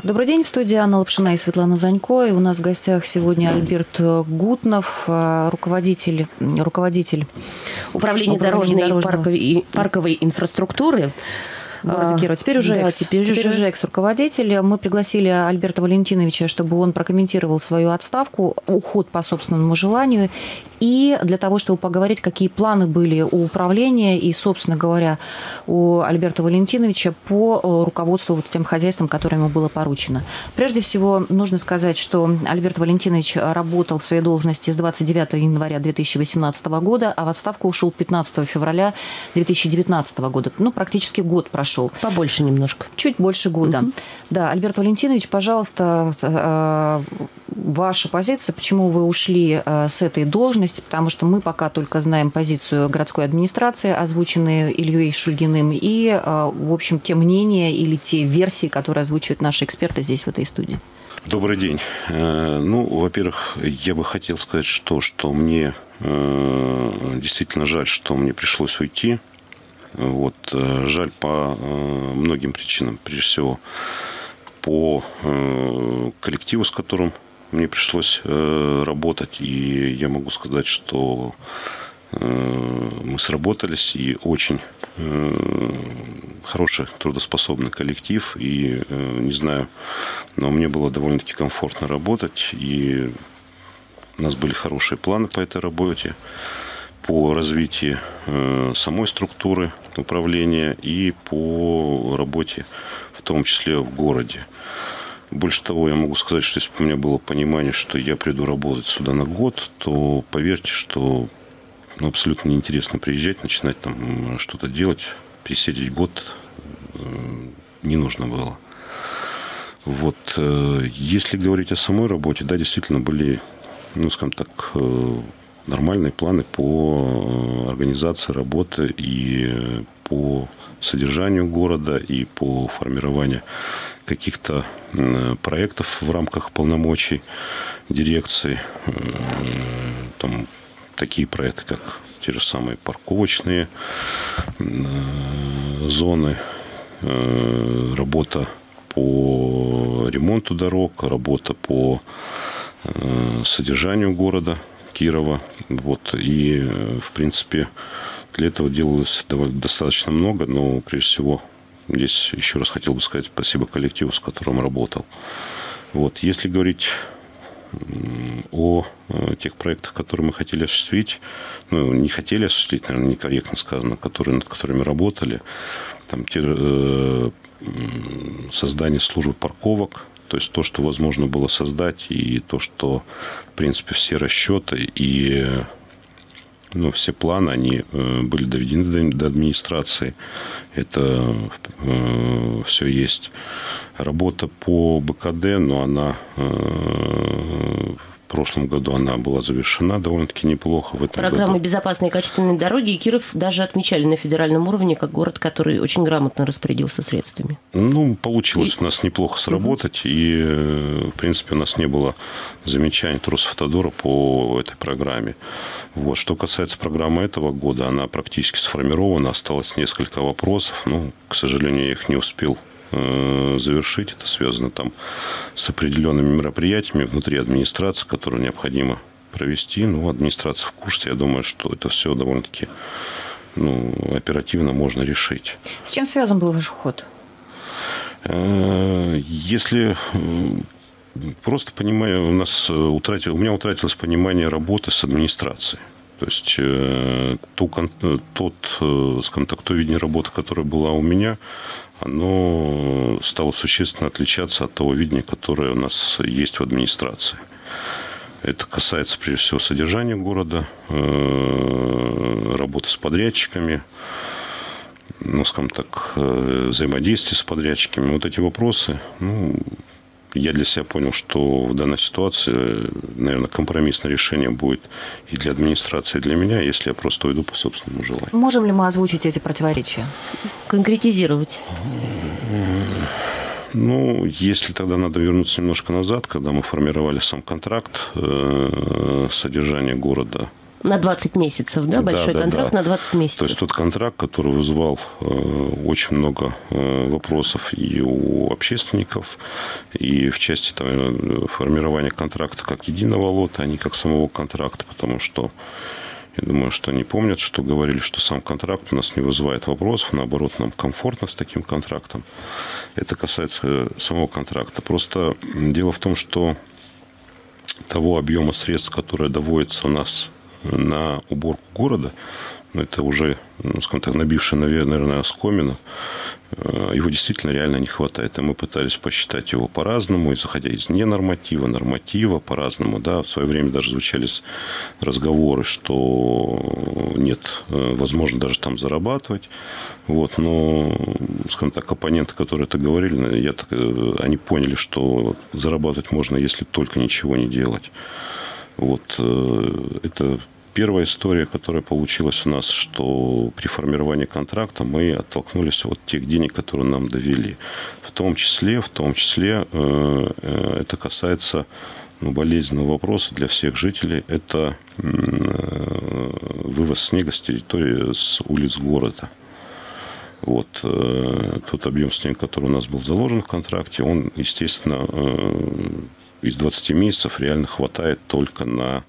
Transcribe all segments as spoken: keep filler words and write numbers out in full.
Добрый день, в студии Анна Лапшина и Светлана Занько. И у нас в гостях сегодня Альберт Гутнов, руководитель, руководитель управления, управления дорожной и парковой, парковой инфраструктуры города Кирова. Теперь уже, да, экс, теперь теперь уже... уже экс-руководитель. Мы пригласили Альберта Валентиновича, чтобы он прокомментировал свою отставку, уход по собственному желанию, и для того, чтобы поговорить, какие планы были у управления и, собственно говоря, у Альберта Валентиновича по руководству вот тем хозяйством, которое ему было поручено. Прежде всего, нужно сказать, что Альберт Валентинович работал в своей должности с двадцать девятого января две тысячи восемнадцатого года, а в отставку ушел пятнадцатого февраля две тысячи девятнадцатого года. Ну, практически год прошел. Побольше немножко. Чуть больше года. Угу. Да, Альберт Валентинович, пожалуйста, ваша позиция, почему вы ушли с этой должности, потому что мы пока только знаем позицию городской администрации, озвученную Ильей Шульгиным, и, в общем, те мнения или те версии, которые озвучивают наши эксперты здесь, в этой студии. Добрый день. Ну, во-первых, я бы хотел сказать, что, что мне действительно жаль, что мне пришлось уйти. Вот, жаль по многим причинам. Прежде всего, по коллективу, с которым мне пришлось работать. И я могу сказать, что мы сработались, и очень хороший трудоспособный коллектив. И, не знаю, но мне было довольно-таки комфортно работать. И у нас были хорошие планы по этой работе, по развитию самой структуры управления и по работе, в том числе в городе. Больше того, я могу сказать, что если бы у меня было понимание, что я приду работать сюда на год, то поверьте, что ну, абсолютно неинтересно приезжать, начинать там что-то делать, пересидеть год не нужно было. Вот. Если говорить о самой работе, да, действительно были, ну, скажем так, нормальные планы по организации работы и по содержанию города, и по формированию каких-то проектов в рамках полномочий дирекции. Там такие проекты, как те же самые парковочные зоны, работа по ремонту дорог, работа по содержанию города Кирова. Вот. И, в принципе, для этого делалось довольно, достаточно много, но, прежде всего, здесь еще раз хотел бы сказать спасибо коллективу, с которым работал. Вот. Если говорить о тех проектах, которые мы хотели осуществить, ну, не хотели осуществить, наверное, некорректно сказано, которые, над которыми работали, там, те, э, создание службы парковок, то есть то, что возможно было создать, и то, что, в принципе, все расчеты и ну, все планы, они были доведены до администрации. Это э, все есть. Работа по БКД, но она э, в прошлом году она была завершена довольно-таки неплохо. В этом Программа году. «Безопасные и качественные дороги», и Киров даже отмечали на федеральном уровне как город, который очень грамотно распорядился средствами. Ну, получилось и... у нас неплохо сработать, угу. и, в принципе, у нас не было замечаний Росавтодора по этой программе. Вот. Что касается программы этого года, она практически сформирована, осталось несколько вопросов, ну, к сожалению, я их не успел завершить. Это связано там с определенными мероприятиями внутри администрации, которые необходимо провести. Ну, администрация в курсе. Я думаю, что это все довольно-таки ну, оперативно можно решить. С чем связан был ваш уход? Если просто понимаю, у нас утратил, у меня утратилось понимание работы с администрацией. То есть ту, тот, скажем так, то видение работы, которое было у меня, оно стало существенно отличаться от того видения, которое у нас есть в администрации. Это касается, прежде всего, содержания города, работы с подрядчиками, ну, скажем так, взаимодействия с подрядчиками. Вот эти вопросы, ну, я для себя понял, что в данной ситуации, наверное, компромиссное решение будет и для администрации, и для меня, если я просто уйду по собственному желанию. Можем ли мы озвучить эти противоречия? Конкретизировать? Ну, если тогда надо вернуться немножко назад, когда мы формировали сам контракт э, содержания города, На двадцать месяцев, да? Большой да, да, контракт да. на двадцать месяцев. То есть тот контракт, который вызывал э, очень много э, вопросов и у общественников, и в части там, формирования контракта как единого лота, а не как самого контракта, потому что я думаю, что они помнят, что говорили, что сам контракт у нас не вызывает вопросов, наоборот, нам комфортно с таким контрактом. Это касается самого контракта. Просто дело в том, что того объема средств, которые доводятся у нас на уборку города, ну, это уже, ну, скажем так, набившая, наверное, оскомину, его действительно реально не хватает. И мы пытались посчитать его по-разному, исходя из ненорматива, норматива по-разному. Да. В свое время даже звучали разговоры, что нет, возможно даже там зарабатывать. Вот. Но, скажем так, оппоненты, которые это говорили, я так, они поняли, что зарабатывать можно, если только ничего не делать. Вот. Это первая история, которая получилась у нас, что при формировании контракта мы оттолкнулись от тех денег, которые нам довели. В том числе, в том числе э, это касается ну, болезненного вопроса для всех жителей. Это э, вывоз снега с территории, с улиц города. Вот, э, тот объем снега, который у нас был заложен в контракте, он, естественно, э, из двадцати месяцев реально хватает только на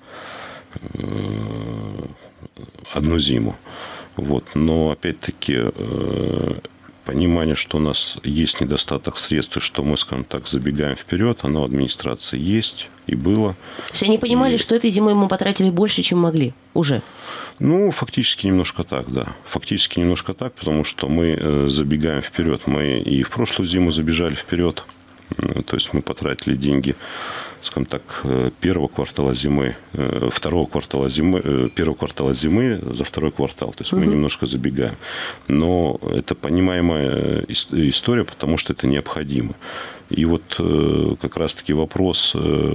одну зиму. Вот. Но, опять-таки, понимание, что у нас есть недостаток средств, и что мы, скажем так, забегаем вперед, оно в администрации есть и было. То есть они понимали, и... что этой зимой мы потратили больше, чем могли уже? Ну, фактически немножко так, да. Фактически немножко так, потому что мы забегаем вперед. Мы и в прошлую зиму забежали вперед. То есть мы потратили деньги, скажем так, первого квартала зимы, второго квартала зимы, первого квартала зимы за второй квартал. То есть мы угу. немножко забегаем. Но это понимаемая история, потому что это необходимо. И вот как раз-таки вопрос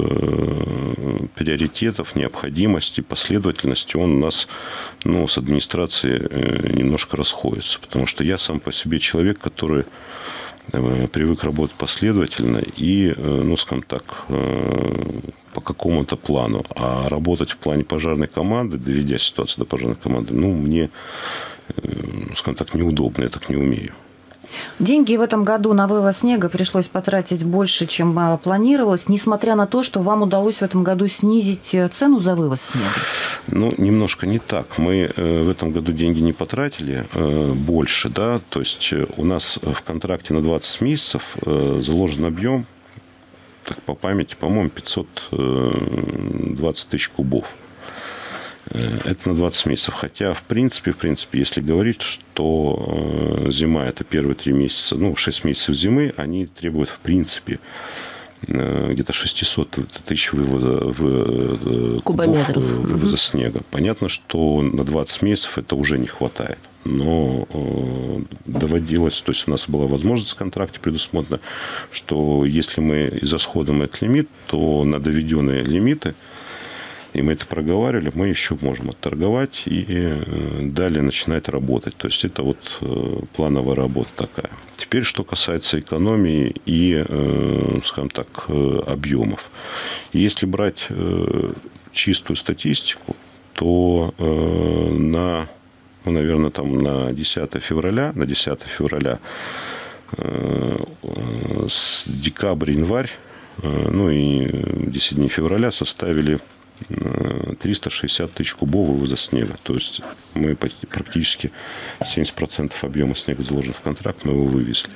приоритетов, необходимости, последовательности, он у нас ну, с администрацией немножко расходится. Потому что я сам по себе человек, который привык работать последовательно и, ну, скажем так, по какому-то плану. А работать в плане пожарной команды, доведя ситуацию до пожарной команды, ну, мне, скажем так, неудобно, я так не умею. Деньги в этом году на вывоз снега пришлось потратить больше, чем планировалось, несмотря на то, что вам удалось в этом году снизить цену за вывоз снега. Ну, немножко не так. Мы в этом году деньги не потратили больше, да, то есть у нас в контракте на двадцать месяцев заложен объем, так по памяти, по-моему, пятьсот двадцать тысяч кубов. Это на двадцать месяцев. Хотя, в принципе, в принципе, если говорить, что зима – это первые три месяца, ну, шесть месяцев зимы, они требуют, в принципе, где-то шестьсот тысяч вывоза, в, кубометров вывоза угу. снега. Понятно, что на двадцать месяцев это уже не хватает. Но э, доводилось, то есть у нас была возможность в контракте предусмотрена, что если мы израсходуем этот лимит, то на доведенные лимиты, и мы это проговаривали, мы еще можем отторговать и далее начинать работать. То есть это вот плановая работа такая. Теперь, что касается экономии и, скажем так, объемов. Если брать чистую статистику, то на, ну, наверное, там на десятое февраля, на десятое февраля с декабря, январь, ну и десять дней февраля составили триста шестьдесят тысяч кубов вывоза снега. То есть мы практически семьдесят процентов объема снега заложен в контракт, мы его вывезли.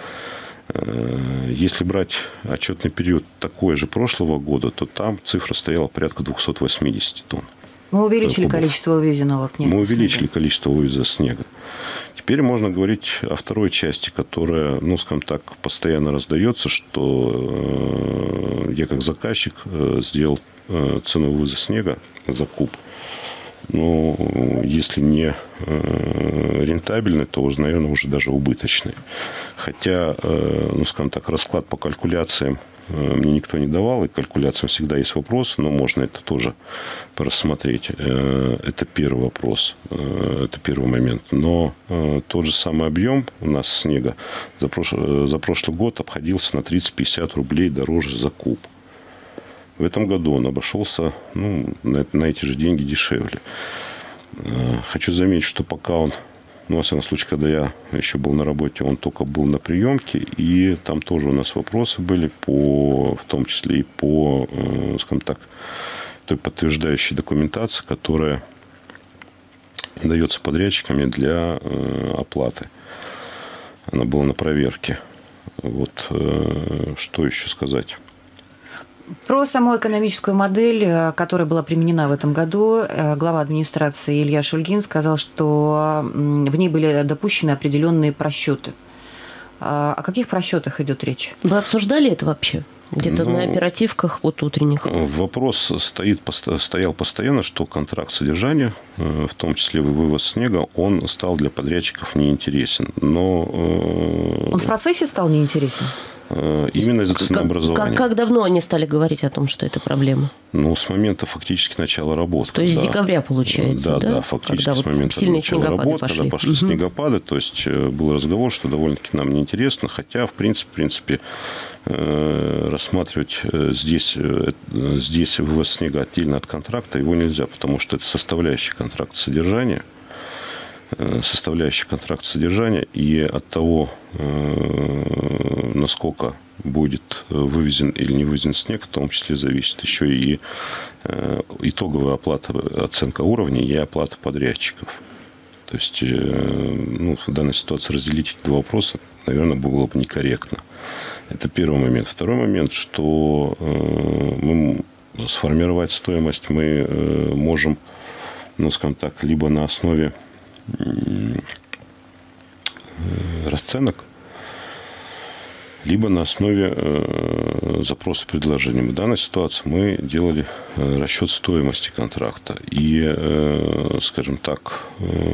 Если брать отчетный период такой же прошлого года, то там цифра стояла порядка двести восемьдесят тонн. Мы увеличили кубов. количество вывезенного к нему. Мы увеличили снега. количество вывоза снега. Теперь можно говорить о второй части, которая, ну, скажем так, постоянно раздается, что я как заказчик сделал цену вывоза снега за куб. Но если не рентабельный, то, наверное, уже даже убыточный. Хотя, ну, скажем так, расклад по калькуляциям мне никто не давал, и калькуляциям всегда есть вопросы, но можно это тоже рассмотреть. Это первый вопрос, это первый момент. Но тот же самый объем у нас снега за прошлый, за прошлый год обходился на тридцать-пятьдесят рублей дороже за куб. В этом году он обошелся ну, на, на эти же деньги дешевле. Хочу заметить, что пока он, ну, во всяком случае, когда я еще был на работе, он только был на приемке, и там тоже у нас вопросы были, по, в том числе и по, скажем так, той подтверждающей документации, которая дается подрядчиками для оплаты. Она была на проверке. Вот что еще сказать? Про саму экономическую модель, которая была применена в этом году, глава администрации Илья Шульгин сказал, что в ней были допущены определенные просчеты. О каких просчетах идет речь? Вы обсуждали это вообще? Где-то ну, на оперативках вот утренних? Вопрос стоит, стоял постоянно, что контракт содержания, в том числе вывоз снега, он стал для подрядчиков неинтересен. Но, он в процессе стал неинтересен? Именно из-за ценообразования. Как, как давно они стали говорить о том, что это проблема? Ну, с момента фактически начала работы. То есть когда, с декабря, получается, да? Да, да, фактически когда с момента вот сильные начала снегопады работы, пошли. Когда пошли угу. снегопады, то есть был разговор, что довольно-таки нам неинтересно, хотя, в принципе, в принципе рассматривать здесь, здесь вывоз снега отдельно от контракта его нельзя, потому что это составляющая контракта содержания, составляющая контракта содержания, и от того, насколько будет вывезен или не вывезен снег, в том числе зависит еще и итоговая оплата, оценка уровня и оплата подрядчиков. То есть ну, в данной ситуации разделить эти два вопроса, наверное, было бы некорректно. Это первый момент. Второй момент, что мы сформировать стоимость мы можем, ну, скажем так, либо на основе расценок, либо на основе э, запроса предложения. В данной ситуации мы делали э, расчет стоимости контракта. И, э, скажем так,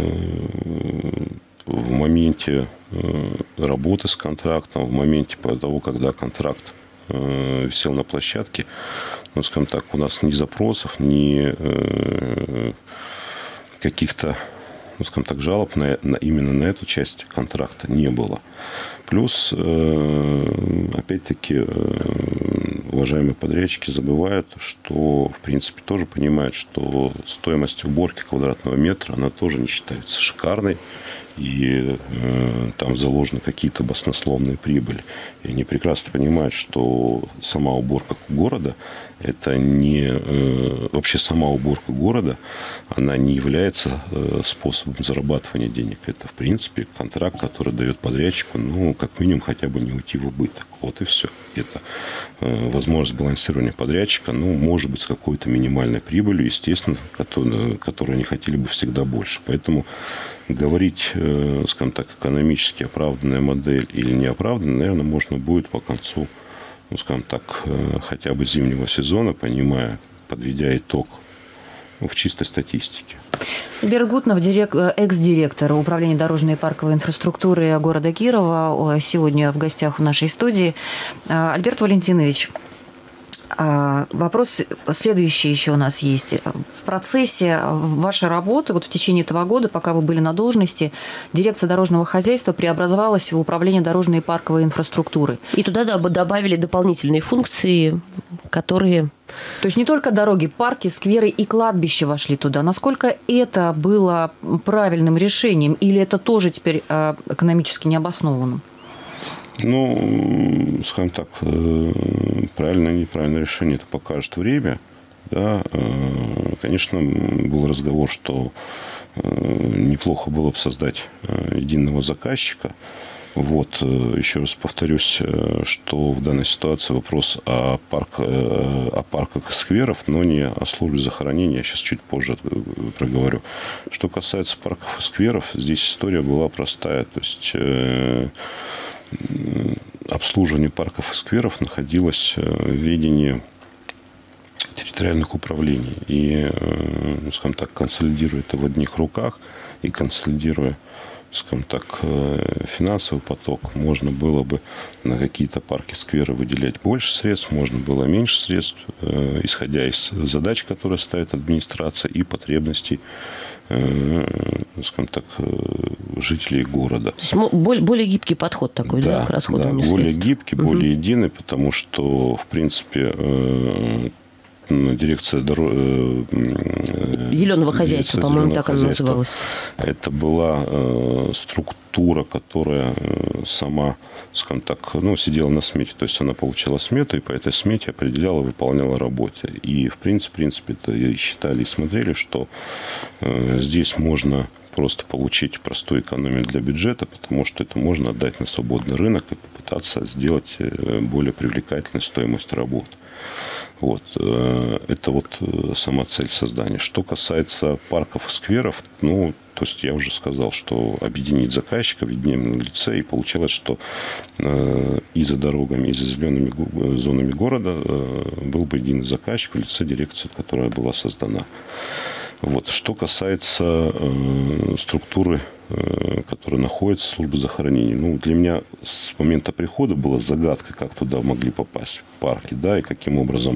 э, в моменте э, работы с контрактом, в моменте того, когда контракт э, висел на площадке, ну, скажем так, у нас ни запросов, ни э, каких-то, ну, скажем так, жалоб на, на, именно на эту часть контракта не было. Плюс, опять-таки, уважаемые подрядчики забывают, что, в принципе, тоже понимают, что стоимость уборки квадратного метра, она тоже не считается шикарной. И э, там заложены какие-то баснословные прибыли. И они прекрасно понимают, что сама уборка города, это не... Э, вообще сама уборка города, она не является э, способом зарабатывания денег. Это, в принципе, контракт, который дает подрядчику, ну, как минимум, хотя бы не уйти в убыток. Вот и все. Это э, возможность балансирования подрядчика, ну, может быть, с какой-то минимальной прибылью, естественно, которую, которую они хотели бы всегда больше. Поэтому говорить, скажем так, экономически оправданная модель или неоправданная, наверное, можно будет по концу, ну, скажем так, хотя бы зимнего сезона, понимая, подведя итог, ну, в чистой статистике. Альберт Гутнов, экс-директор управления дорожной и парковой инфраструктуры города Кирова, сегодня в гостях в нашей студии. Альберт Валентинович, вопрос следующий еще у нас есть. В процессе вашей работы, вот в течение этого года, пока вы были на должности, дирекция дорожного хозяйства преобразовалась в управление дорожной и парковой инфраструктуры. И туда добавили дополнительные функции, которые... То есть не только дороги, парки, скверы и кладбища вошли туда. Насколько это было правильным решением или это тоже теперь экономически необоснованным? Ну, скажем так, правильное или неправильное решение это покажет время. Да. Конечно, был разговор, что неплохо было бы создать единого заказчика. Вот, еще раз повторюсь, что в данной ситуации вопрос о, парк, о парках и скверах, но не о службе захоронения, я сейчас чуть позже проговорю. Что касается парков и скверов, здесь история была простая. То есть обслуживание парков и скверов находилось в ведении территориальных управлений. И, скажем так, консолидируя это в одних руках и консолидируя, скажем так, финансовый поток, можно было бы на какие-то парки, скверы выделять больше средств, можно было меньше средств, исходя из задач, которые ставит администрация, и потребностей, скажем так, жителей города. То есть более, более гибкий подход такой, да, да к расходованию да, более средств. гибкий, угу. более единый, потому что, в принципе, создана дирекция дорог... зеленого хозяйства, по-моему, так она называлась. Это была э, структура, которая э, сама, скажем так, ну, сидела на смете. То есть она получала смету и по этой смете определяла, выполняла работу. И в принципе, в принципе это и считали и смотрели, что э, здесь можно просто получить простую экономию для бюджета, потому что это можно отдать на свободный рынок и попытаться сделать более привлекательной стоимость работы. Вот. Это вот сама цель создания. Что касается парков и скверов, ну, то есть я уже сказал, что объединить заказчиков в едином лице, и получилось, что и за дорогами, и за зелеными зонами города был бы единый заказчик в лице дирекции, которая была создана. Вот. Что касается э, структуры, э, которая находится в службе захоронений, ну, для меня с момента прихода была загадкой, как туда могли попасть парки, да, и каким образом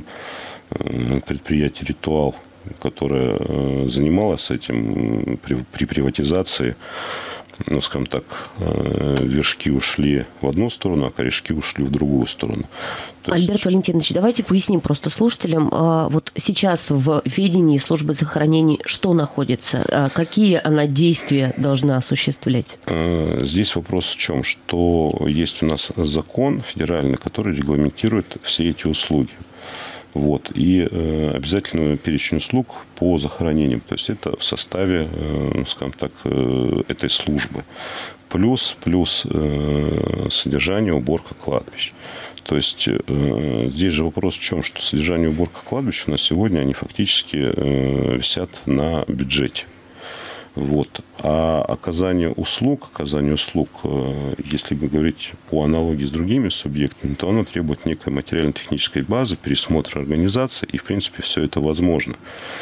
э, предприятие «Ритуал», которое э, занималось этим при, при приватизации, ну, скажем так, э, вершки ушли в одну сторону, а корешки ушли в другую сторону. То Альберт есть... Валентинович, давайте поясним просто слушателям, вот сейчас в ведении службы захоронений что находится, какие она действия должна осуществлять? Здесь вопрос в чем, что есть у нас закон федеральный, который регламентирует все эти услуги. Вот. И э, обязательный перечень услуг по захоронениям. То есть это в составе, э, скажем так, э, этой службы. Плюс, плюс э, содержание, уборка кладбищ. То есть э, здесь же вопрос в чем, что содержание и уборка кладбищ у нас сегодня, они фактически э, висят на бюджете. Вот. А оказание услуг, оказание услуг, если говорить по аналогии с другими субъектами, то оно требует некой материально-технической базы, пересмотра организации, и, в принципе, все это возможно.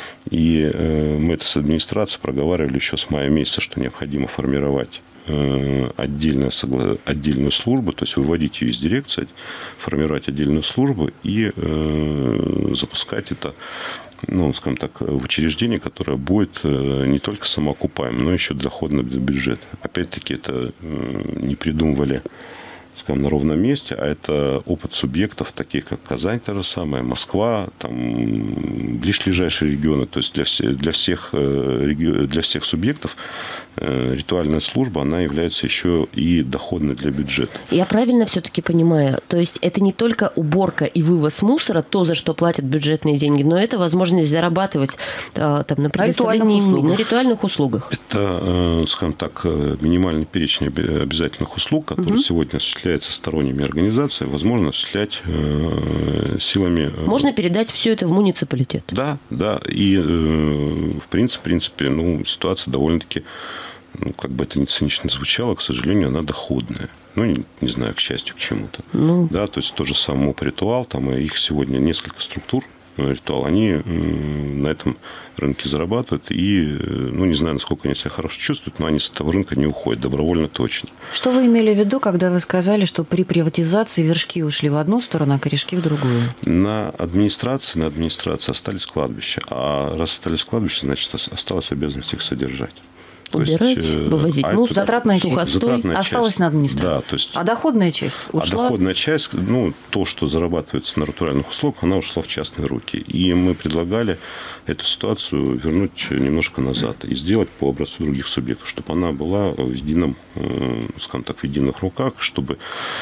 И мы это с администрацией проговаривали еще с мая месяца, что необходимо формировать отдельную, отдельную службу, то есть выводить ее из дирекции, формировать отдельную службу и запускать это, ну, скажем так, в учреждение, которое будет не только самоокупаемым, но еще доходным для бюджета. Опять-таки, это не придумывали, скажем, на ровном месте, а это опыт субъектов, таких как Казань, та же самая, Москва, там, ближайшие регионы. То есть для, все, для, всех, для всех субъектов ритуальная служба, она является еще и доходной для бюджета. Я правильно все-таки понимаю? То есть это не только уборка и вывоз мусора, то, за что платят бюджетные деньги, но это возможность зарабатывать там, на предоставлении, на ритуальных услугах. Это, скажем так, минимальный перечень обязательных услуг, который угу. сегодня осуществляется сторонними организациями, возможно осуществлять силами... Можно передать все это в муниципалитет. Да, да. И в принципе, в принципе ну, ситуация довольно-таки... Ну, как бы это ни цинично звучало, к сожалению, она доходная. Ну, не, не знаю, к счастью, к чему-то. Ну. Да, то есть, тот же самый МОП-ритуал, там их сегодня несколько структур, ритуал, они на этом рынке зарабатывают. И, ну, не знаю, насколько они себя хорошо чувствуют, но они с этого рынка не уходят, добровольно точно. Что вы имели в виду, когда вы сказали, что при приватизации вершки ушли в одну сторону, а корешки в другую? На администрации, на администрации остались кладбища. А раз остались кладбища, значит, осталась обязанность их содержать. Убирать, есть, вывозить. А ну, затратная часть затратная осталась часть. На администрации. Да, то есть, а доходная часть ушла? А доходная часть, ну, то, что зарабатывается на ритуальных услугах, она ушла в частные руки. И мы предлагали эту ситуацию вернуть немножко назад и сделать по образцу других субъектов, чтобы она была в едином, скажем так, в единых руках, чтобы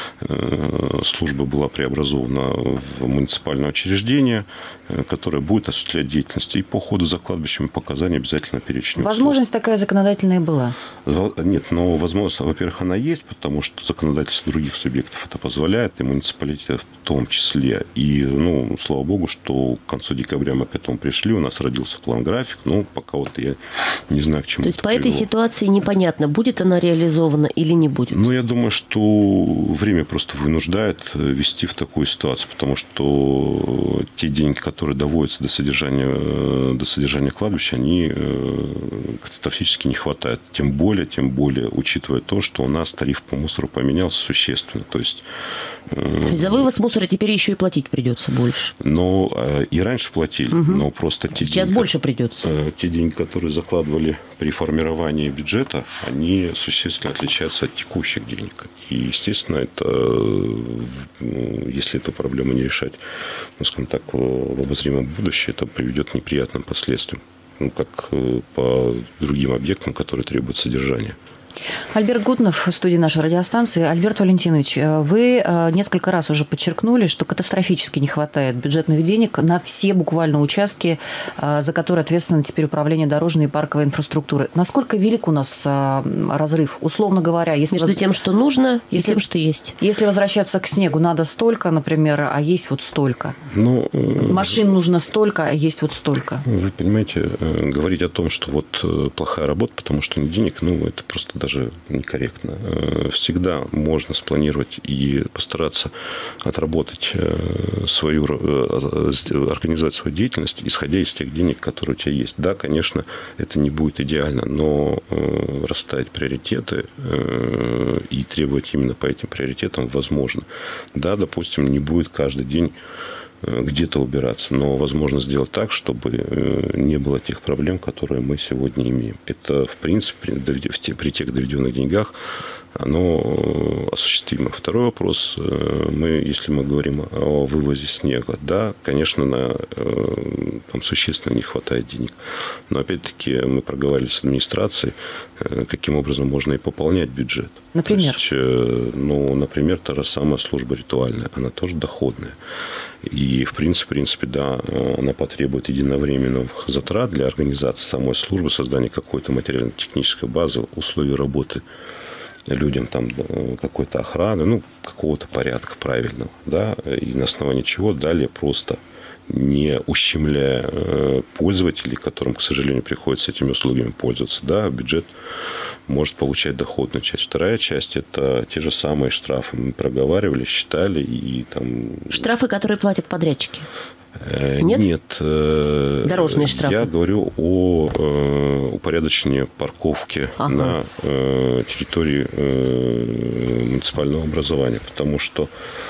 служба была преобразована в муниципальное учреждение, которое будет осуществлять деятельность. И по ходу за кладбищем показания обязательно перечня. Возможность услуг. Такая законодательная была? Нет, но возможность, во-первых, она есть, потому что законодательство других субъектов это позволяет, и муниципалитет в том числе. И, ну, слава богу, что к концу декабря мы к этому пришли, у нас родился план-график, но пока вот я не знаю, к чему. То есть по привело. Этой ситуации непонятно, будет она реализована или не будет? Ну, я думаю, что время просто вынуждает вести в такую ситуацию, потому что те деньги, которые доводятся до содержания, до содержания кладбища, они катастрофически не хватает хватает. Тем более, тем более, учитывая то, что у нас тариф по мусору поменялся существенно. То есть, то есть за вывоз мусора теперь еще и платить придется больше. Но и раньше платили, угу. но просто те Сейчас деньги, больше придется. Те деньги, которые закладывали при формировании бюджета, они существенно отличаются от текущих денег. И, естественно, это, если эту проблему не решать, ну, скажем так, в обозримом будущем, это приведет к неприятным последствиям, ну, как по другим объектам, которые требуют содержания. Альберт Гутнов, в студии нашей радиостанции. Альберт Валентинович, вы несколько раз уже подчеркнули, что катастрофически не хватает бюджетных денег на все буквально участки, за которые ответственно теперь управление дорожной и парковой инфраструктуры. Насколько велик у нас разрыв? Условно говоря, если между тем, что нужно, и если, тем, что есть. Если возвращаться к снегу, надо столько, например, а есть вот столько. Ну, машин нужно столько, а есть вот столько. Вы понимаете, говорить о том, что вот плохая работа, потому что нет денег, ну, это просто даже некорректно. Всегда можно спланировать и постараться отработать свою, организовать свою деятельность, исходя из тех денег, которые у тебя есть. Да, конечно, это не будет идеально, но расставить приоритеты и требовать именно по этим приоритетам возможно. Да, допустим, не будет каждый день где-то убираться, но возможно сделать так, чтобы не было тех проблем, которые мы сегодня имеем. Это, в принципе, при тех доведенных деньгах оно осуществимо. Второй вопрос. Мы, если мы говорим о вывозе снега, да, конечно, на, там существенно не хватает денег. Но, опять-таки, мы проговаривали с администрацией, каким образом можно и пополнять бюджет. Например? То есть, ну, например, та же самая служба ритуальная, она тоже доходная. И, в принципе, в принципе, да, она потребует единовременных затрат для организации самой службы, создания какой-то материально-технической базы, условий работы людям, там, какой-то охраны, ну, какого-то порядка правильного, да, и на основании чего далее просто не ущемляя пользователей, которым, к сожалению, приходится этими услугами пользоваться, да, бюджет может получать доходную часть. Вторая часть – это те же самые штрафы. Мы проговаривали, считали и там… Штрафы, которые платят подрядчики? Нет? Нет. Дорожные штрафы? Я говорю о упорядочении парковки ага. на территории муниципального образования, потому что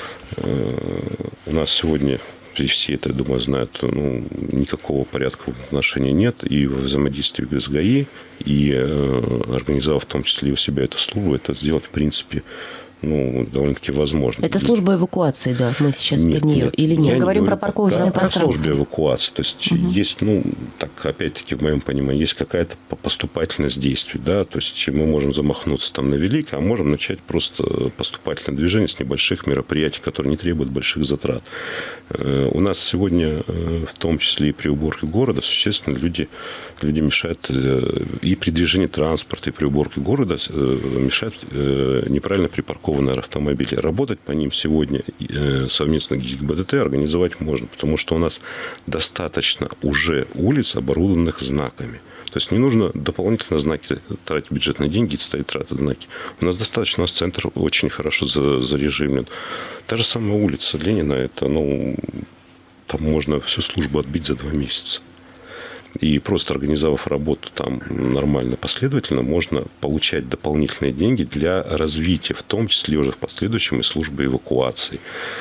у нас сегодня… И все это, я думаю, знают, ну, никакого порядка в отношении нет. И во взаимодействии с ГАИ, и э, организовав в том числе и у себя эту службу, это сделать, в принципе, ну, довольно-таки возможно. Это служба эвакуации, да, мы сейчас нет, про нее, нет, или нет? Мы говорим про парковочное да, пространство. Про службу эвакуации. То есть, угу. есть, ну, так, опять-таки, в моем понимании, есть какая-то поступательность действий, да, то есть, мы можем замахнуться там на великое, а можем начать просто поступательное движение с небольших мероприятий, которые не требуют больших затрат. У нас сегодня, в том числе и при уборке города, существенно люди, люди мешают, и при движении транспорта, и при уборке города мешают неправильно припаркованные автомобили. Работать по ним сегодня совместно с ГИБДД организовать можно, потому что у нас достаточно уже улиц, оборудованных знаками. То есть не нужно дополнительно знаки тратить бюджетные деньги и ставить тратить знаки. У нас достаточно, у нас центр очень хорошо зарежимлен. Та же самая улица Ленина, это, ну, там можно всю службу отбить за два месяца. И просто организовав работу там нормально, последовательно, можно получать дополнительные деньги для развития, в том числе уже в последующем и службы эвакуации.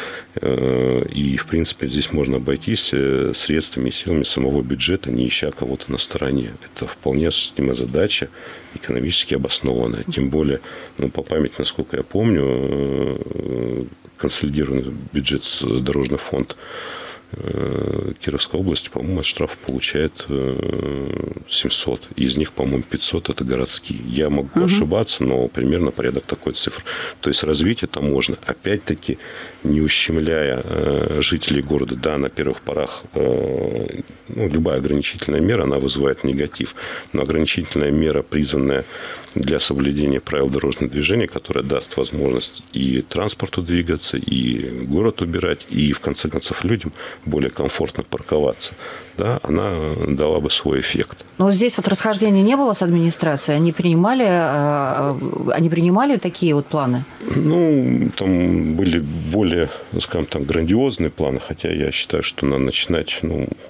И, в принципе, здесь можно обойтись средствами и силами самого бюджета, не ища кого-то на стороне. Это вполне осуществимая задача, экономически обоснованная. Тем более, ну, по памяти, насколько я помню, консолидированный бюджет, дорожный фонд Кировской области, по-моему, от штрафа получает семьсот. Из них, по-моему, пятьсот – это городские. Я могу угу. ошибаться, но примерно порядок такой цифр. То есть развить это можно. Опять-таки, не ущемляя жителей города. Да, на первых порах ну, любая ограничительная мера, она вызывает негатив. Но ограничительная мера, призванная для соблюдения правил дорожного движения, которая даст возможность и транспорту двигаться, и город убирать, и, в конце концов, людям более комфортно парковаться, да, она дала бы свой эффект. Но здесь вот расхождения не было с администрацией? Они принимали, они принимали такие вот планы? Ну, там были более, скажем так, грандиозные планы, хотя я считаю, что надо начинать, ну,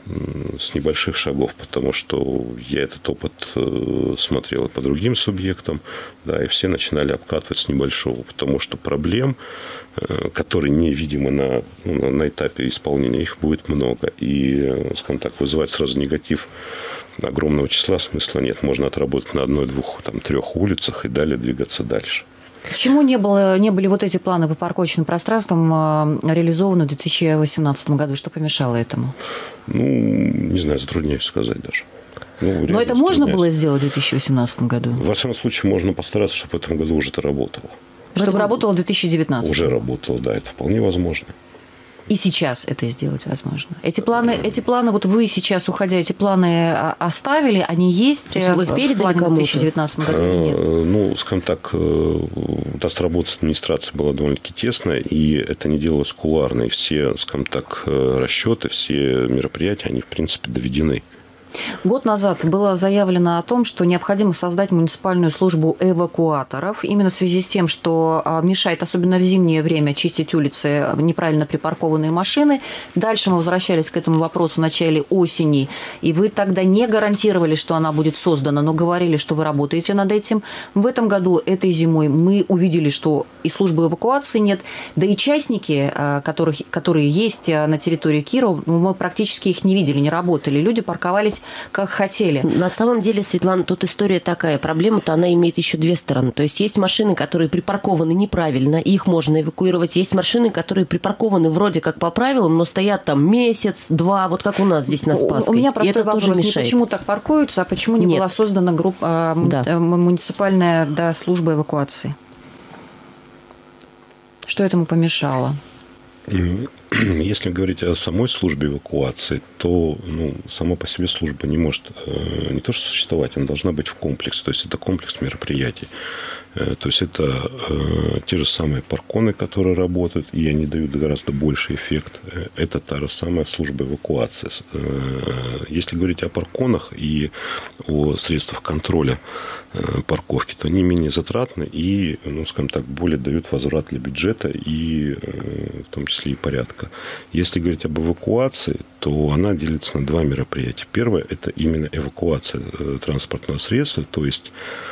с небольших шагов, потому что я этот опыт смотрел и по другим субъектам, да, и все начинали обкатывать с небольшого, потому что проблем, которые невидимы на, ну, на этапе исполнения, их будет много. И, скажем так, вызывать сразу негатив огромного числа смысла нет. Можно отработать на одной, двух, там, трех улицах и далее двигаться дальше. Почему не, было, не были вот эти планы по парковочным пространствам реализованы в две тысячи восемнадцатом году? Что помешало этому? Ну, не знаю, затрудняюсь сказать даже. Ну, Но это можно было сделать в две тысячи восемнадцатом году? Во всяком случае, можно постараться, чтобы в этом году уже это работало. Чтобы это работало в две тысячи девятнадцатом? Уже работало, да, это вполне возможно. И сейчас это сделать возможно. Эти планы, эти планы, вот вы сейчас, уходя, эти планы оставили, они есть, есть вы их передали в две тысячи девятнадцатом году или нет? Ну, скажем так, даст работа с администрацией была довольно-таки тесная, и это не делалось кулуарно. И все, скажем так, расчеты, все мероприятия, они, в принципе, доведены. Год назад было заявлено о том, что необходимо создать муниципальную службу эвакуаторов. Именно в связи с тем, что мешает, особенно в зимнее время, чистить улицы неправильно припаркованные машины. Дальше мы возвращались к этому вопросу в начале осени. И вы тогда не гарантировали, что она будет создана, но говорили, что вы работаете над этим. В этом году, этой зимой, мы увидели, что и службы эвакуации нет. Да и частники, которых, которые есть на территории Кирова, мы практически их не видели, не работали. Люди парковались как хотели. На самом деле, Светлана, тут история такая. Проблема-то она имеет еще две стороны. То есть есть машины, которые припаркованы неправильно, и их можно эвакуировать. Есть машины, которые припаркованы вроде как по правилам, но стоят там месяц, два, вот как у нас здесь на Спасской. У меня простой вопрос, не почему так паркуются, а почему не Нет. была создана группа, да. муниципальная да, служба эвакуации? Что этому помешало? Если говорить о самой службе эвакуации, то ну, сама по себе служба не может э, не то что существовать, она должна быть в комплексе. То есть это комплекс мероприятий. Э, то есть это э, те же самые парконы, которые работают, и они дают гораздо больший эффект. Э, это та же самая служба эвакуации. Э, если говорить о парконах и о средствах контроля э, парковки, то они менее затратны и, ну, скажем так, более дают возврат для бюджета и э, в том числе и порядка. Если говорить об эвакуации, то она делится на два мероприятия. Первое – это именно эвакуация транспортного средства, то есть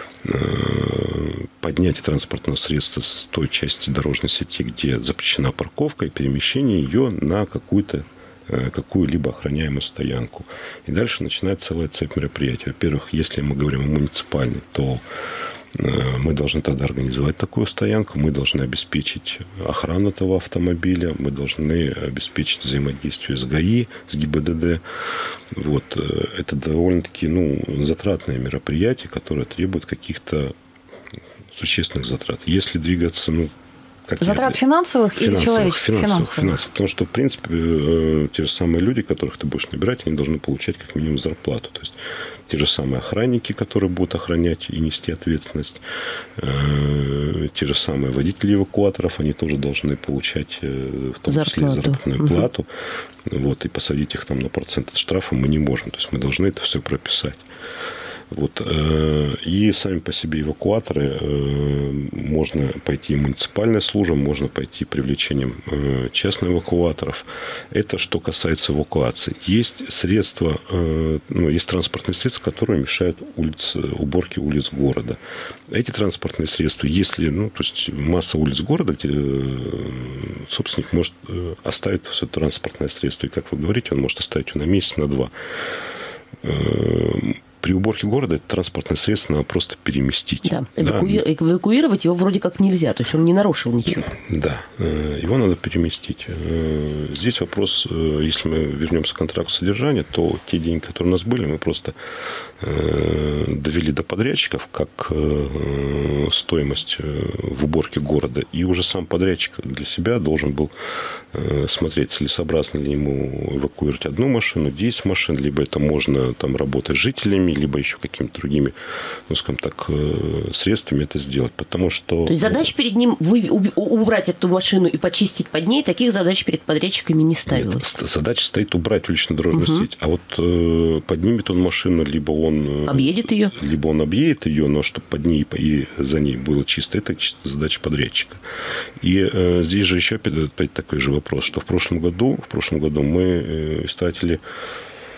поднятие транспортного средства с той части дорожной сети, где запрещена парковка, и перемещение ее на какую-то какую-либо охраняемую стоянку. И дальше начинается целая цепь мероприятий. Во-первых, если мы говорим о муниципальной, то мы должны тогда организовать такую стоянку, мы должны обеспечить охрану этого автомобиля, мы должны обеспечить взаимодействие с ГАИ, с ГИБДД. Вот. Это довольно-таки ну, затратное мероприятие, которое требует каких-то существенных затрат. Если двигаться... Ну, затрат финансовых, финансовых или человеческих? Финансовых, финансовых. финансовых. Потому что, в принципе, те же самые люди, которых ты будешь набирать, они должны получать как минимум зарплату. То есть те же самые охранники, которые будут охранять и нести ответственность, те же самые водители эвакуаторов, они тоже должны получать в том числе заработную плату. Вот, и посадить их там на процент от штрафа мы не можем. То есть мы должны это все прописать. Вот. И сами по себе эвакуаторы, можно пойти муниципальная служба, можно пойти привлечением частных эвакуаторов. Это что касается эвакуации. Есть средства, ну, есть транспортные средства, которые мешают улиц, уборке улиц города. Эти транспортные средства, если, ну, то есть масса улиц города, где собственник может оставить все транспортное средство. И, как вы говорите, он может оставить его на месяц, на два. При уборке города это транспортное средство надо просто переместить. Да. Эвакуи... да. Эвакуировать его вроде как нельзя, то есть он не нарушил ничего. Да, его надо переместить. Здесь вопрос, если мы вернемся к контракту содержания, то те деньги, которые у нас были, мы просто довели до подрядчиков как стоимость в уборке города. И уже сам подрядчик для себя должен был смотреть, целесообразно ли ему эвакуировать одну машину, десять машин, либо это можно там работать с жителями, либо еще какими-то другими, ну, скажем так, средствами это сделать. Потому что... То есть задач перед ним вы, убрать эту машину и почистить под ней, таких задач перед подрядчиками не ставилось? Нет, задача стоит убрать улично-дорожную угу. сеть. А вот э, поднимет он машину, либо он... Объедет ее? Либо он объедет ее, но чтобы под ней и за ней было чисто, это чисто задача подрядчика. И э, здесь же еще опять, опять такой же вопрос, что в прошлом году, в прошлом году мы э, истратили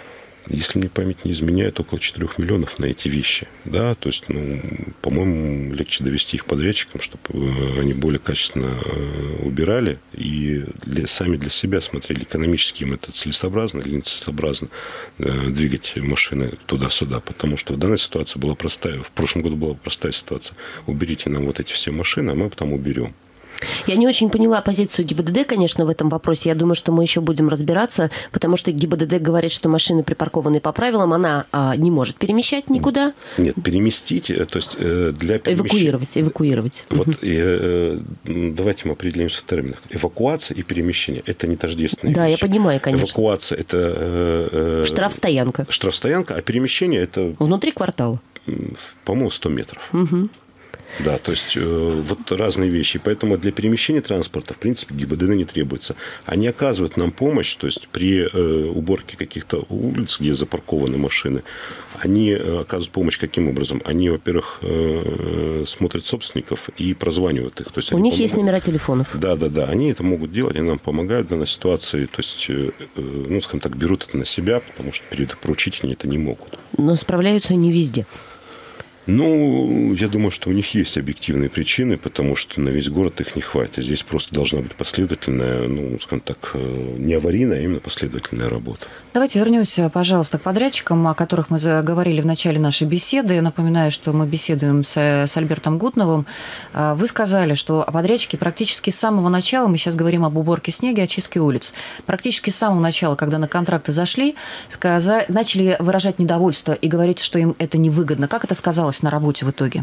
если мне память не изменяет, около четырёх миллионов на эти вещи. Да, то есть, ну, по-моему, легче довести их подрядчикам, чтобы они более качественно убирали и для, сами для себя смотрели, экономически им это целесообразно или нецелесообразно двигать машины туда-сюда. Потому что в данной ситуации была простая, в прошлом году была простая ситуация. Уберите нам вот эти все машины, а мы потом уберем. Я не очень поняла позицию ГИБДД, конечно, в этом вопросе. Я думаю, что мы еще будем разбираться, потому что ГИБДД говорит, что машины, припаркованные по правилам, она а, не может перемещать никуда. Нет, переместить, то есть для перемещения... Эвакуировать, эвакуировать. Вот угу. и, давайте мы определимся в терминах. Эвакуация и перемещение – это не тождественные да, вещи. Я понимаю, конечно. Эвакуация – это... Штрафстоянка. Штрафстоянка, а перемещение – это... Внутри квартала. По-моему, сто метров. Угу. Да, то есть э, вот разные вещи. Поэтому для перемещения транспорта, в принципе, ГИБДД не требуется. Они оказывают нам помощь, то есть при э, уборке каких-то улиц, где запаркованы машины, они э, оказывают помощь каким образом? Они, во-первых, э, смотрят собственников и прозванивают их. То есть У них помогут. Есть номера телефонов. Да, да, да. Они это могут делать, они нам помогают в данной ситуации. То есть, э, ну, скажем так, берут это на себя, потому что поручить они это не могут. Но справляются не везде. Ну, я думаю, что у них есть объективные причины, потому что на весь город их не хватит. Здесь просто должна быть последовательная, ну, скажем так, не аварийная, а именно последовательная работа. Давайте вернемся, пожалуйста, к подрядчикам, о которых мы заговорили в начале нашей беседы. Я напоминаю, что мы беседуем с, с Альбертом Гутновым. Вы сказали, что подрядчики практически с самого начала, мы сейчас говорим об уборке снега, очистке улиц, практически с самого начала, когда на контракты зашли, сказали, начали выражать недовольство и говорить, что им это невыгодно. Как это сказалось на работе в итоге?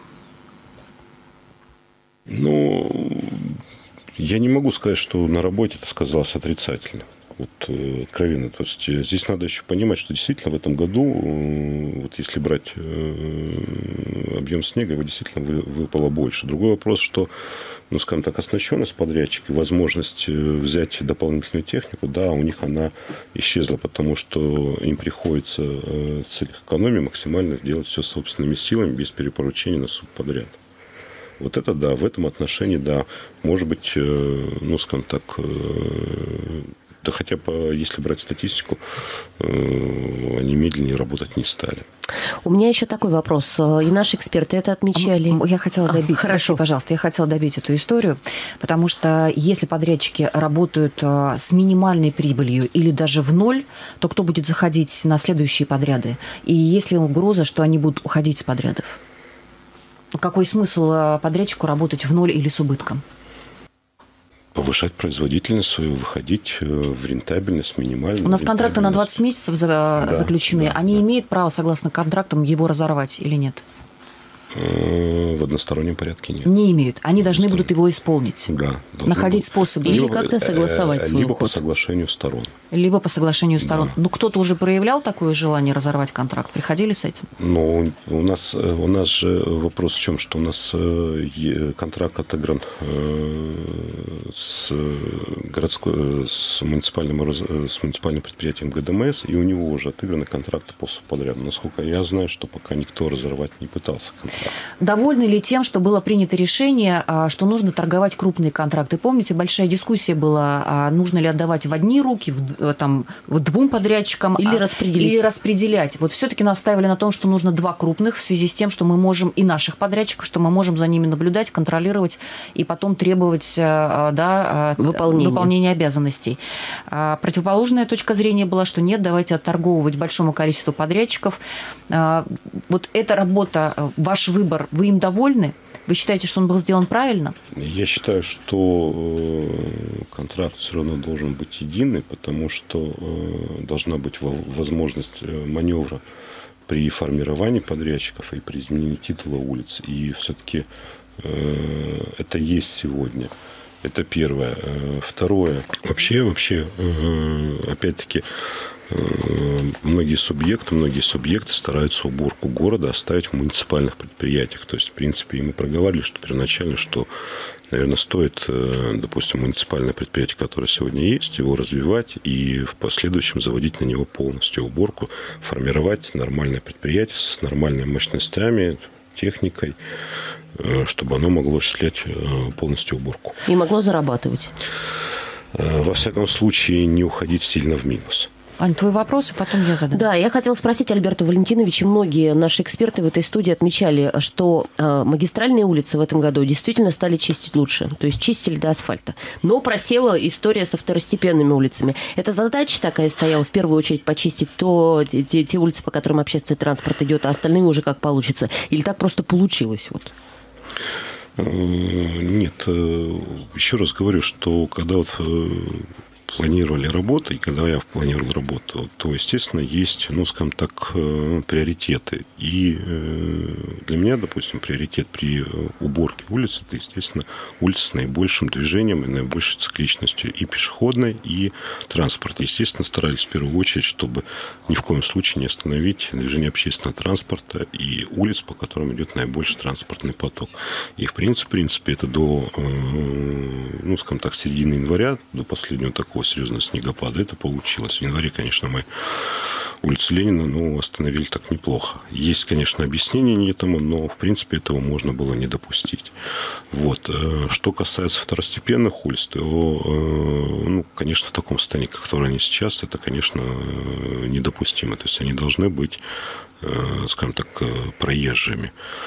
Ну, я не могу сказать, что на работе это сказалось отрицательно. Вот, откровенно. То есть здесь надо еще понимать, что действительно в этом году, вот если брать объем снега, его действительно выпало больше. Другой вопрос, что, ну, скажем так, оснащенность подрядчика и возможность взять дополнительную технику, да, у них она исчезла, потому что им приходится в целях экономии максимально сделать все собственными силами, без перепоручения на субподряд. Вот это да, в этом отношении, да, может быть, ну, скажем так, да хотя бы, если брать статистику, они медленнее работать не стали. У меня еще такой вопрос. И наши эксперты это отмечали. Я хотела добить, а, хорошо, прости, пожалуйста, я хотела добить эту историю, потому что если подрядчики работают с минимальной прибылью или даже в ноль, то кто будет заходить на следующие подряды? И есть ли угроза, что они будут уходить с подрядов? Какой смысл подрядчику работать в ноль или с убытком? Повышать производительность свою, выходить в рентабельность минимальную. У нас контракты на двадцать месяцев заключены. Да, Они да. имеют право, согласно контрактам, его разорвать или нет? В одностороннем порядке нет. Не имеют. Они должны будут его исполнить. Да. Находить быть. способы. Или как-то согласовать свой Либо уход. по соглашению сторон. Либо по соглашению сторон. Да. Ну, кто-то уже проявлял такое желание разорвать контракт? Приходили с этим? Ну, у нас, у нас же вопрос в чем, что у нас контракт отыгран с городской, с муниципальным, с муниципальным предприятием ГДМС, и у него уже отыграны контракты по субподряду. Насколько я знаю, что пока никто разорвать не пытался контракт. Довольны ли тем, что было принято решение, что нужно торговать крупные контракты? Помните, большая дискуссия была, нужно ли отдавать в одни руки, в, там, в двум подрядчикам или а, распределить. Или распределять. Вот все-таки настаивали на том, что нужно два крупных в связи с тем, что мы можем, и наших подрядчиков, что мы можем за ними наблюдать, контролировать и потом требовать, да, выполнения. выполнения обязанностей. Противоположная точка зрения была, что нет, давайте отторговывать большому количеству подрядчиков. Вот эта работа, ваш выбор, вы им довольны? Вы считаете, что он был сделан правильно? Я считаю, что контракт все равно должен быть единый, потому что должна быть возможность маневра при формировании подрядчиков и при изменении титула улиц. И все-таки это есть сегодня. Это первое. Второе. Вообще, вообще, опять-таки, многие субъекты, многие субъекты стараются уборку города оставить в муниципальных предприятиях. То есть, в принципе, мы проговаривали, что первоначально, что, наверное, стоит, допустим, муниципальное предприятие, которое сегодня есть, его развивать и в последующем заводить на него полностью уборку, формировать нормальное предприятие с нормальными мощностями, техникой, чтобы оно могло осуществлять полностью уборку. И могло зарабатывать. Во всяком случае, не уходить сильно в минус. Ань, твой вопрос, и потом я задам. Да, я хотела спросить Альберта Валентиновича. Многие наши эксперты в этой студии отмечали, что э, магистральные улицы в этом году действительно стали чистить лучше. То есть чистили до асфальта. Но просела история со второстепенными улицами. Эта задача такая стояла, в первую очередь, почистить то, те, те улицы, по которым общественный транспорт идет, а остальные уже как получится. Или так просто получилось? Вот. Нет. Еще раз говорю, что когда вот планировали работу, и когда я планировал работу, то, естественно, есть, ну, скажем так, приоритеты. И для меня, допустим, приоритет при уборке улиц – это, естественно, улица с наибольшим движением и наибольшей цикличностью и пешеходной, и транспорта. Естественно, старались в первую очередь, чтобы ни в коем случае не остановить движение общественного транспорта и улиц, по которым идет наибольший транспортный поток. И, в принципе, в принципе это до, ну, скажем так, середины января, до последнего такого серьезного снегопада, это получилось. В январе, конечно, мы улицу Ленина, ну, остановили так неплохо. Есть, конечно, объяснение этому, но, в принципе, этого можно было не допустить. Вот. Что касается второстепенных улиц, то, ну, конечно, в таком состоянии, как которые они сейчас, это, конечно, недопустимо. То есть они должны быть, скажем так, проезжими.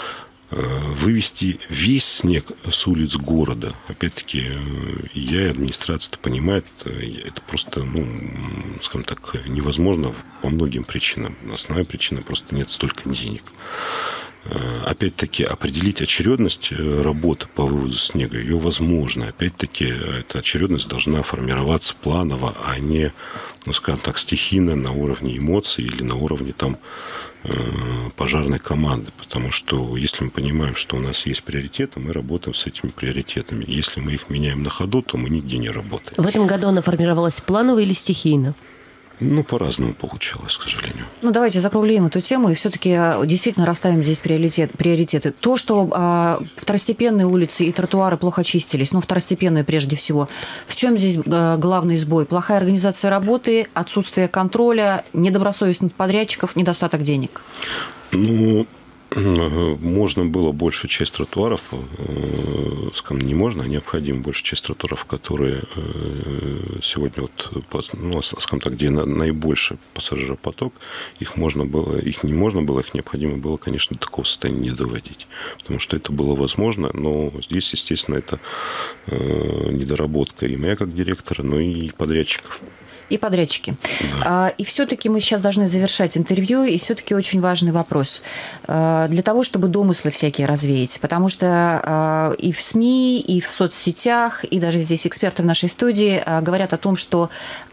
Вывести весь снег с улиц города, опять-таки, я и администрация это понимает, это просто, ну, скажем так, невозможно по многим причинам. Основная причина – просто нет столько денег. Опять-таки, определить очередность работы по вывозу снега, ее возможно. Опять-таки, эта очередность должна формироваться планово, а не, ну, скажем так, стихийно на уровне эмоций или на уровне там пожарной команды. Потому что если мы понимаем, что у нас есть приоритеты, мы работаем с этими приоритетами. Если мы их меняем на ходу, то мы нигде не работаем. В этом году она формировалась планово или стихийно? Ну, по-разному получалось, к сожалению. Ну, давайте закруглим эту тему и все-таки действительно расставим здесь приоритет, приоритеты. То, что а, второстепенные улицы и тротуары плохо чистились, ну, второстепенные прежде всего, в чем здесь а, главный сбой? Плохая организация работы, отсутствие контроля, недобросовестность подрядчиков, недостаток денег? Ну, можно было большую часть тротуаров, скажем, не можно, а необходимо большую часть тротуаров, которые сегодня, вот, ну, скажем так, где наибольший пассажиропоток, их можно было, их не можно было, их необходимо было, конечно, до такого состояния не доводить. Потому что это было возможно, но здесь, естественно, это недоработка и моя как директора, но и подрядчиков. И подрядчики. Да. И все-таки мы сейчас должны завершать интервью, и все-таки очень важный вопрос. Для того, чтобы домыслы всякие развеять, потому что и в СМИ, и в соцсетях, и даже здесь эксперты в нашей студии говорят о том, что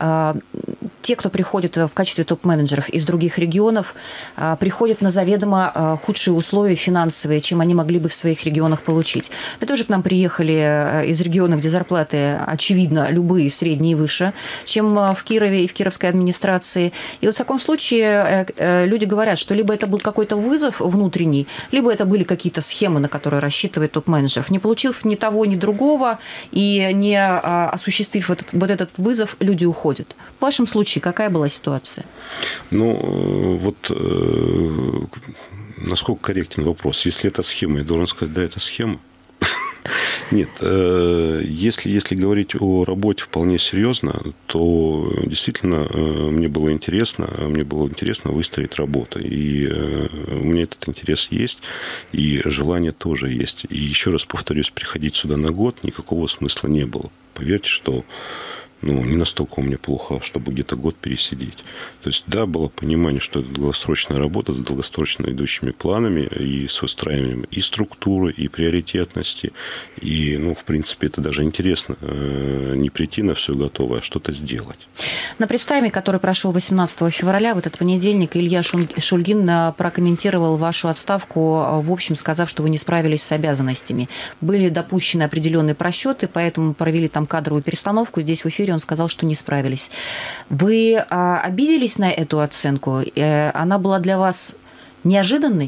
те, кто приходит в качестве топ-менеджеров из других регионов, приходят на заведомо худшие условия финансовые, чем они могли бы в своих регионах получить. Вы тоже к нам приехали из региона, где зарплаты, очевидно, любые, средние и выше, чем в Кирове и в кировской администрации. И вот в таком случае люди говорят, что либо это был какой-то вызов внутренний, либо это были какие-то схемы, на которые рассчитывает топ-менеджеров. Не получив ни того, ни другого и не осуществив этот, вот этот вызов, люди уходят. В вашем случае какая была ситуация? Ну, вот э, насколько корректен вопрос. Если это схема, я должен сказать, да, это схема. Нет, если, если говорить о работе вполне серьезно, то действительно мне было интересно, мне было интересно выстроить работу. И у меня этот интерес есть, и желание тоже есть. И еще раз повторюсь, приходить сюда на год никакого смысла не было. Поверьте, что ну, не настолько у меня плохо, чтобы где-то год пересидеть. То есть, да, было понимание, что это долгосрочная работа с долгосрочно идущими планами и с выстраиванием и структуры, и приоритетности. И, ну, в принципе, это даже интересно. Не прийти на все готовое, а что-то сделать. На пресс-тайме, который прошел восемнадцатого февраля, в этот понедельник, Илья Шульгин прокомментировал вашу отставку, в общем, сказав, что вы не справились с обязанностями. Были допущены определенные просчеты, поэтому провели там кадровую перестановку. Здесь в эфире он сказал, что не справились. Вы а, обиделись на эту оценку? Она была для вас неожиданной?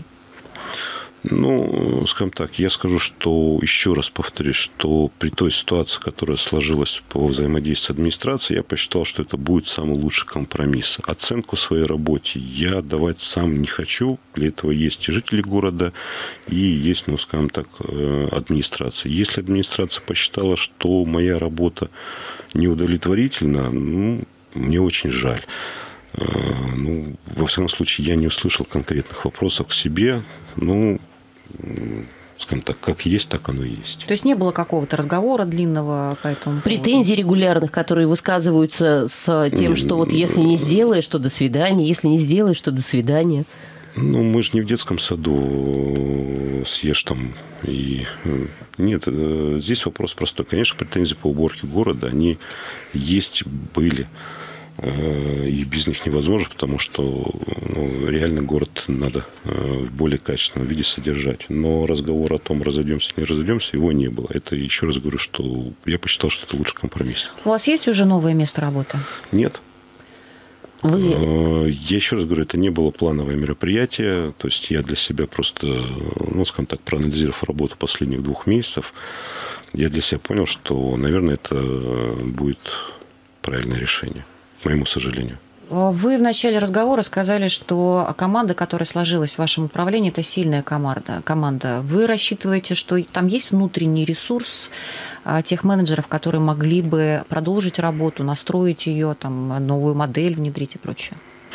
Ну, скажем так, я скажу, что, еще раз повторюсь, что при той ситуации, которая сложилась по взаимодействию с администрацией, я посчитал, что это будет самый лучший компромисс. Оценку своей работе я давать сам не хочу. Для этого есть и жители города, и есть, ну, скажем так, администрация. Если администрация посчитала, что моя работа неудовлетворительна, ну, мне очень жаль. Ну, во всяком случае, я не услышал конкретных вопросов к себе. Ну, скажем так, как есть, так оно и есть. То есть не было какого-то разговора длинного по этому поводу? Претензий регулярных, которые высказываются с тем, что вот если не сделаешь, то до свидания, если не сделаешь, то до свидания. Ну, мы же не в детском саду съешь там и... Нет, здесь вопрос простой. Конечно, претензии по уборке города, они есть, были. И без них невозможно, потому что ну, реально город надо в более качественном виде содержать. Но разговор о том, разойдемся, не разойдемся, его не было. Это, еще раз говорю, что я посчитал, что это лучший компромисс. У вас есть уже новое место работы? Нет. Вы... Я еще раз говорю, это не было плановое мероприятие. То есть я для себя просто, ну, скажем так, проанализировав работу последних двух месяцев, я для себя понял, что, наверное, это будет правильное решение. К моему сожалению. Вы в начале разговора сказали, что команда, которая сложилась в вашем управлении, это сильная команда. команда. Вы рассчитываете, что там есть внутренний ресурс тех менеджеров, которые могли бы продолжить работу, настроить ее, там, новую модель внедрить и прочее?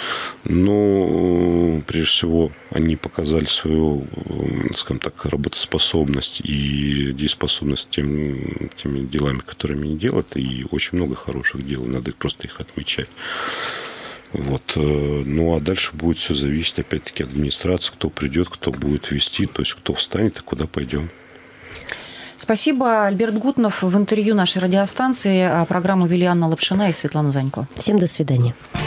Ну, прежде всего, они показали свою, скажем так, работоспособность и дееспособность тем, теми делами, которыми они делают. И очень много хороших дел, надо просто их отмечать. Вот. Ну, а дальше будет все зависеть, опять-таки, от администрации, кто придет, кто будет вести, то есть кто встанет и куда пойдем. Спасибо. Альберт Гутнов в интервью нашей радиостанции. Программу вели Анна Лапшина и Светлана Занько. Всем до свидания.